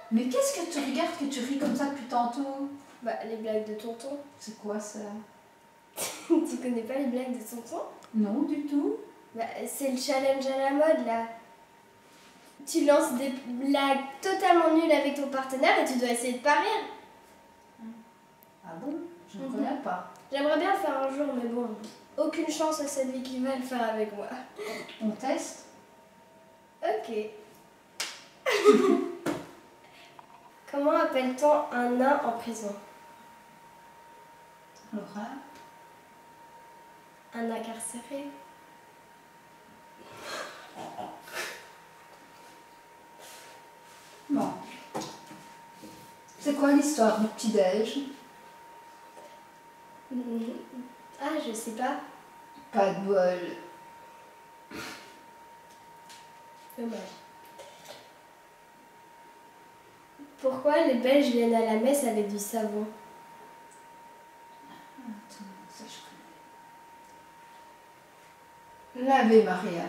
Mais qu'est-ce que tu regardes que tu ris comme ça depuis tantôt? Bah, les blagues de tonton. C'est quoi ça? Tu connais pas les blagues de tonton? Non, du tout. Bah, c'est le challenge à la mode, là. Tu lances des blagues totalement nulles avec ton partenaire et tu dois essayer de pas rire. Ah bon? Je ne connais pas. J'aimerais bien le faire un jour, mais bon, aucune chance à celui qui va le faire avec moi. On teste? Ok. Comment appelle-t-on un nain en prison? Laura? Un incarcéré. Bon. C'est quoi l'histoire du petit-déj? Ah, je sais pas. Pas de bol. Dommage. Pourquoi les Belges viennent à la messe avec du savon? Attends, ça je connais. L'Ave Maria.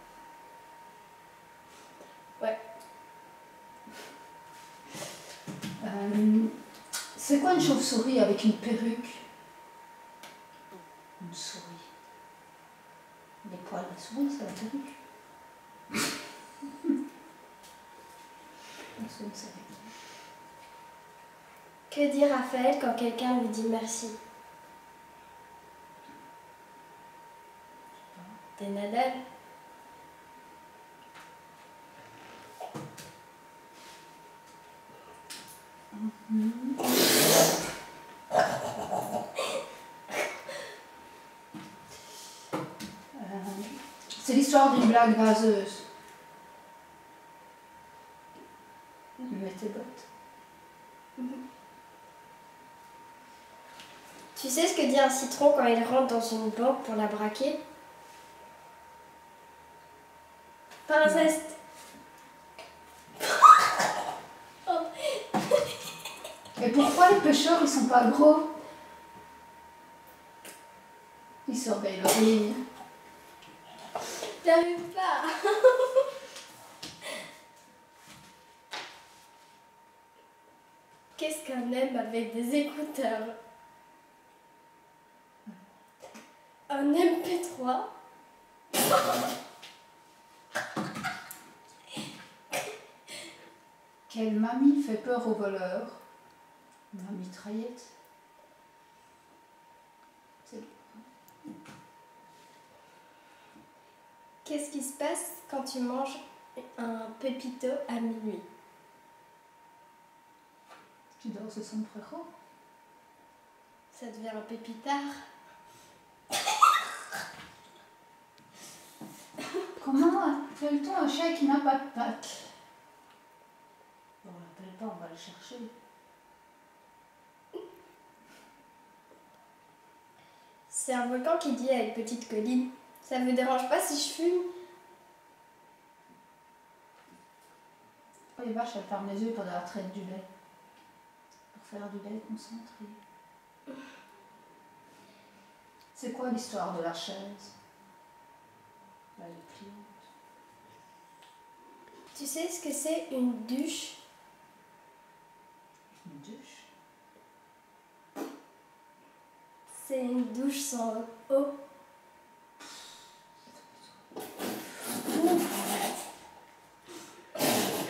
Ouais. C'est quoi une chauve-souris avec une perruque? Une souris. Les poils de souris, c'est la perruque. Est-ce que vous savez? Que dit Raphaël quand quelqu'un lui dit merci? T'es Nadal? C'est l'histoire d'une blague vaseuse. Mets tes bottes. Tu sais ce que dit un citron quand il rentre dans une banque pour la braquer? Palimpseste. Et pourquoi les pêcheurs ils sont pas gros? Ils surveillent leur ligne. J'arrive pas. Qu'est-ce qu'un aime avec des écouteurs? Un MP3. Quelle mamie fait peur aux voleurs? Ma mitraillette. C'est bon. Qu'est-ce qui se passe quand tu manges un pépito à minuit? Tu dors ce son frérot? Ça devient un pépitard. Comment appelle-t-on un chat qui n'a pas de pattes? On l'appelle pas, on va le chercher. C'est un volcan qui dit à une petite colline: ça me dérange pas si je fume? Oh, les vaches, elles ferment les yeux pour la traite du lait. Pour faire du lait concentré. C'est quoi l'histoire de la chaise? Elle est pliante. Tu sais ce que c'est une douche? Une douche. C'est une douche sans eau.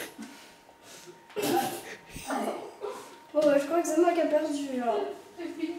Bon, je crois que c'est moi qui ai perdu. C'est fini.